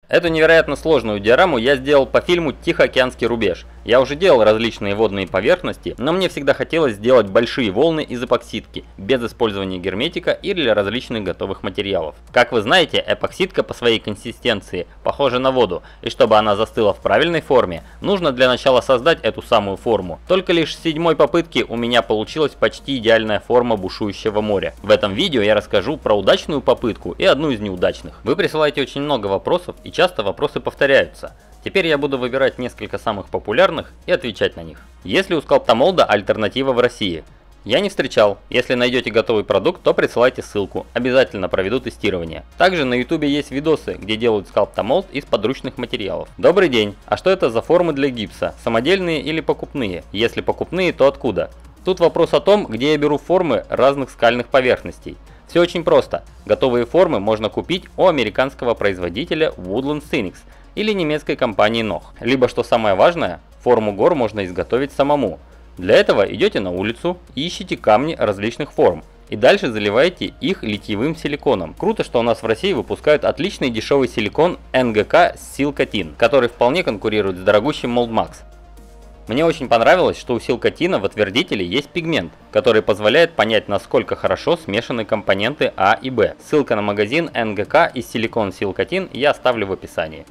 Эту невероятно сложную диораму я сделал по фильму «Тихоокеанский рубеж». Я уже делал различные водные поверхности, но мне всегда хотелось сделать большие волны из эпоксидки, без использования герметика или различных готовых материалов. Как вы знаете, эпоксидка по своей консистенции похожа на воду, и чтобы она застыла в правильной форме, нужно для начала создать эту самую форму. Только лишь с 7-й попытки у меня получилась почти идеальная форма бушующего моря. В этом видео я расскажу про удачную попытку и одну из неудачных. Вы присылаете очень много вопросов, и часто вопросы повторяются. Теперь я буду выбирать несколько самых популярных и отвечать на них. Есть ли у скалптомолда альтернатива в России? Я не встречал. Если найдете готовый продукт, то присылайте ссылку. Обязательно проведу тестирование. Также на YouTube есть видосы, где делают скалптомолд из подручных материалов. Добрый день. А что это за формы для гипса? Самодельные или покупные? Если покупные, то откуда? Тут вопрос о том, где я беру формы разных скальных поверхностей. Все очень просто. Готовые формы можно купить у американского производителя Woodland Phoenix или немецкой компании Noch. Либо, что самое важное, форму гор можно изготовить самому. Для этого идете на улицу и ищите камни различных форм. И дальше заливаете их литьевым силиконом. Круто, что у нас в России выпускают отличный дешевый силикон НГК Silcotin, который вполне конкурирует с дорогущим Mold-Max. Мне очень понравилось, что у Silcotin в отвердителе есть пигмент, который позволяет понять, насколько хорошо смешаны компоненты А и Б. Ссылка на магазин НГК и силикон Silcotin я оставлю в описании.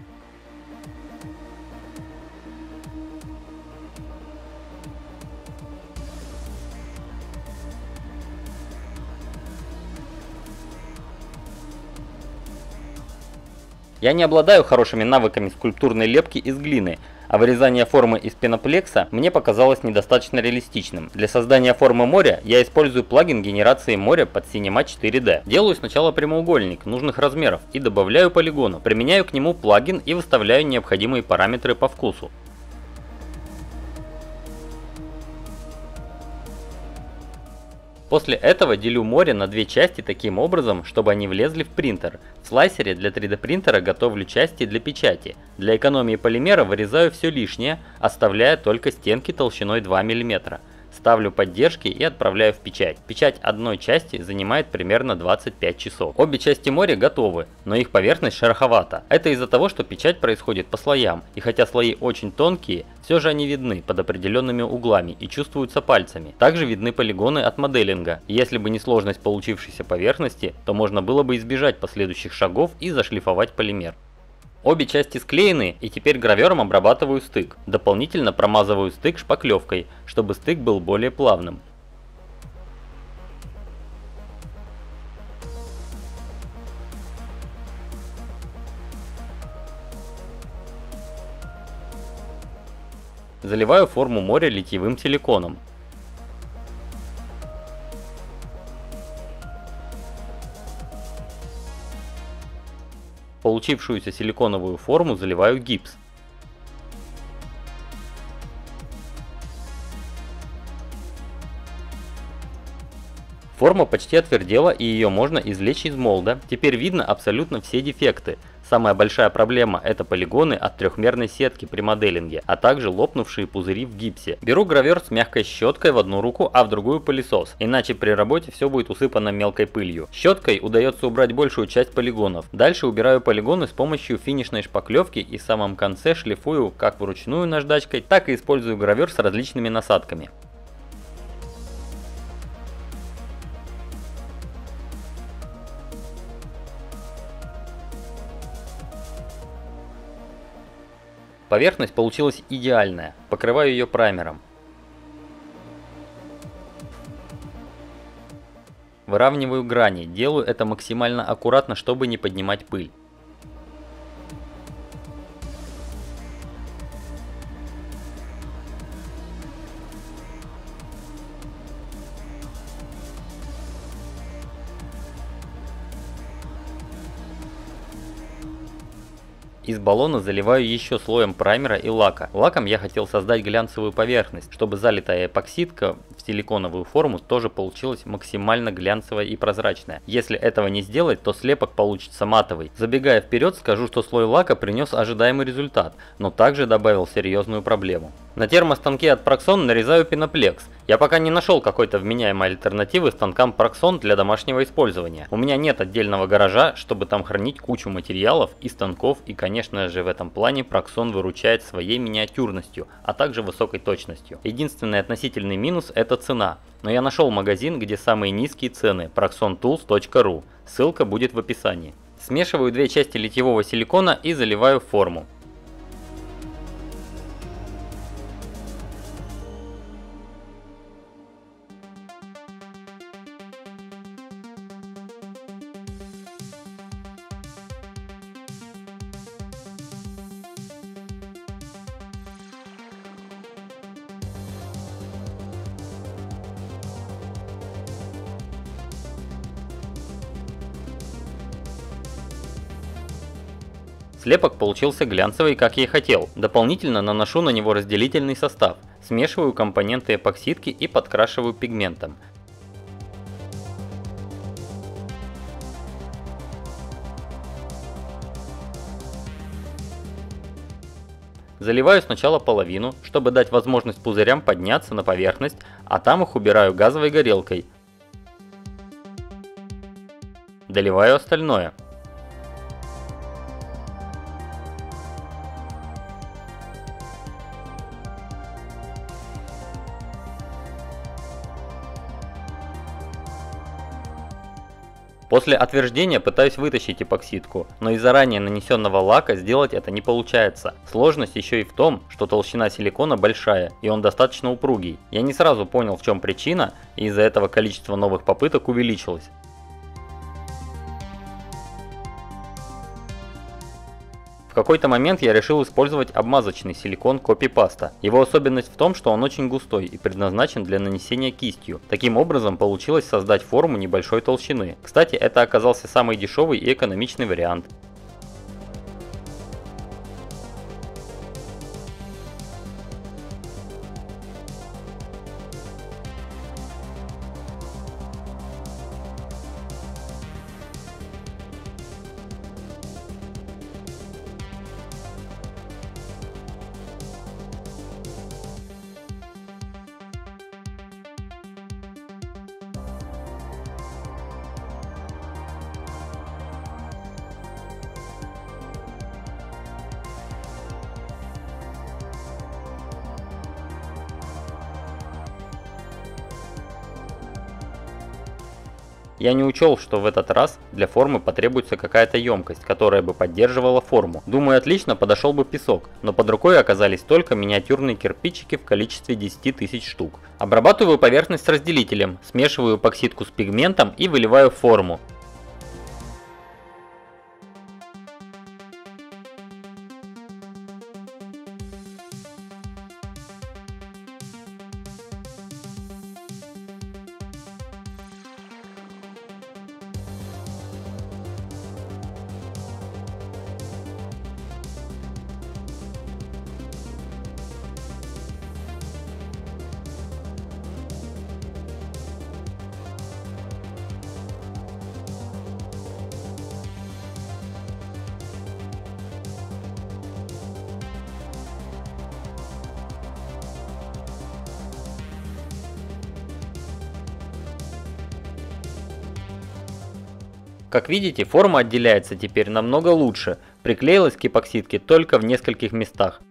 Я не обладаю хорошими навыками скульптурной лепки из глины, а вырезание формы из пеноплекса мне показалось недостаточно реалистичным. Для создания формы моря я использую плагин генерации моря под Cinema 4D. Делаю сначала прямоугольник нужных размеров и добавляю полигонов. Применяю к нему плагин и выставляю необходимые параметры по вкусу. После этого делю море на две части таким образом, чтобы они влезли в принтер. В слайсере для 3D принтера готовлю части для печати. Для экономии полимера вырезаю все лишнее, оставляя только стенки толщиной 2 мм. Ставлю поддержки и отправляю в печать. Печать одной части занимает примерно 25 часов. Обе части моря готовы, но их поверхность шероховата. Это из-за того, что печать происходит по слоям, и хотя слои очень тонкие, все же они видны под определенными углами и чувствуются пальцами. Также видны полигоны от моделинга. Если бы не сложность получившейся поверхности, то можно было бы избежать последующих шагов и зашлифовать полимер. Обе части склеены, и теперь гравером обрабатываю стык. Дополнительно промазываю стык шпаклевкой, чтобы стык был более плавным. Заливаю форму моря литьевым силиконом. Получившуюся силиконовую форму заливаю гипс. Форма почти отвердела, и ее можно извлечь из молда. Теперь видно абсолютно все дефекты. Самая большая проблема — это полигоны от трехмерной сетки при моделинге, а также лопнувшие пузыри в гипсе. Беру гравер с мягкой щеткой в одну руку, а в другую пылесос, иначе при работе все будет усыпано мелкой пылью. Щеткой удается убрать большую часть полигонов. Дальше убираю полигоны с помощью финишной шпаклевки и в самом конце шлифую как вручную наждачкой, так и использую гравер с различными насадками. Поверхность получилась идеальная, покрываю ее праймером. Выравниваю грани, делаю это максимально аккуратно, чтобы не поднимать пыль. Из баллона заливаю еще слоем праймера и лака. Лаком я хотел создать глянцевую поверхность, чтобы залитая эпоксидка в силиконовую форму тоже получилась максимально глянцевая и прозрачная. Если этого не сделать, то слепок получится матовый. Забегая вперед, скажу, что слой лака принес ожидаемый результат, но также добавил серьезную проблему. На термостанке от Proxon нарезаю пеноплекс. Я пока не нашел какой-то вменяемой альтернативы станкам Proxon для домашнего использования. У меня нет отдельного гаража, чтобы там хранить кучу материалов и станков, и конечно же в этом плане Proxon выручает своей миниатюрностью, а также высокой точностью. Единственный относительный минус — это цена. Но я нашел магазин, где самые низкие цены — proxontools.ru. Ссылка будет в описании. Смешиваю две части литьевого силикона и заливаю в форму. Слепок получился глянцевый, как я и хотел. Дополнительно наношу на него разделительный состав. Смешиваю компоненты эпоксидки и подкрашиваю пигментом. Заливаю сначала половину, чтобы дать возможность пузырям подняться на поверхность, а там их убираю газовой горелкой. Доливаю остальное. После отверждения пытаюсь вытащить эпоксидку, но из-за ранее нанесенного лака сделать это не получается. Сложность еще и в том, что толщина силикона большая и он достаточно упругий. Я не сразу понял, в чем причина, и из-за этого количество новых попыток увеличилось. В какой-то момент я решил использовать обмазочный силикон копипаста. Его особенность в том, что он очень густой и предназначен для нанесения кистью. Таким образом получилось создать форму небольшой толщины. Кстати, это оказался самый дешевый и экономичный вариант. Я не учел, что в этот раз для формы потребуется какая-то емкость, которая бы поддерживала форму. Думаю, отлично подошел бы песок, но под рукой оказались только миниатюрные кирпичики в количестве 10 тысяч штук. Обрабатываю поверхность разделителем, смешиваю эпоксидку с пигментом и выливаю в форму. Как видите, форма отделяется теперь намного лучше, приклеилась к эпоксидке только в нескольких местах.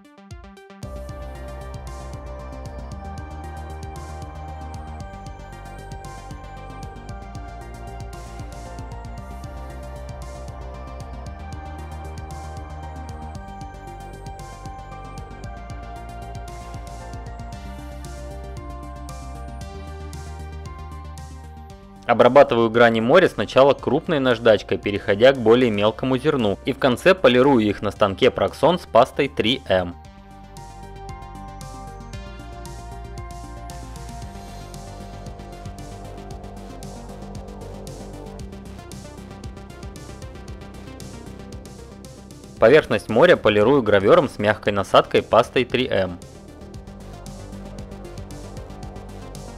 Обрабатываю грани моря сначала крупной наждачкой, переходя к более мелкому зерну, и в конце полирую их на станке Proxon с пастой 3M. Поверхность моря полирую гравером с мягкой насадкой пастой 3M.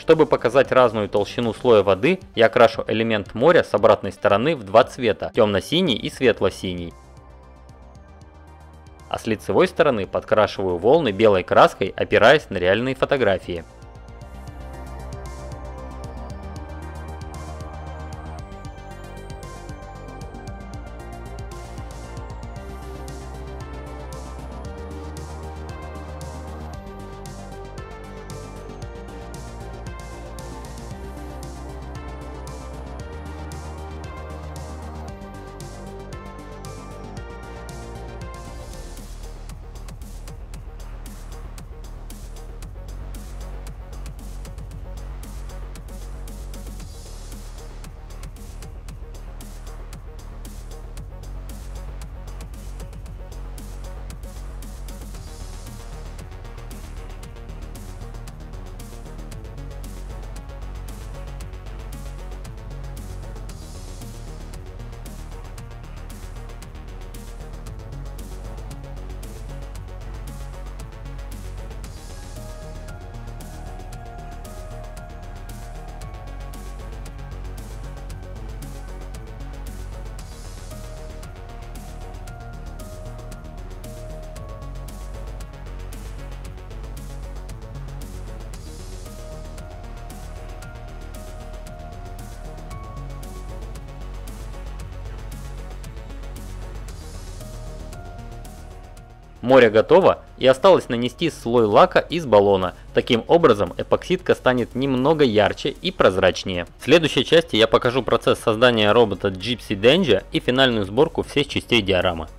Чтобы показать разную толщину слоя воды, я крашу элемент моря с обратной стороны в два цвета – темно-синий и светло-синий. А с лицевой стороны подкрашиваю волны белой краской, опираясь на реальные фотографии. Море готово, и осталось нанести слой лака из баллона. Таким образом эпоксидка станет немного ярче и прозрачнее. В следующей части я покажу процесс создания робота Gypsy Danger и финальную сборку всех частей диорамы.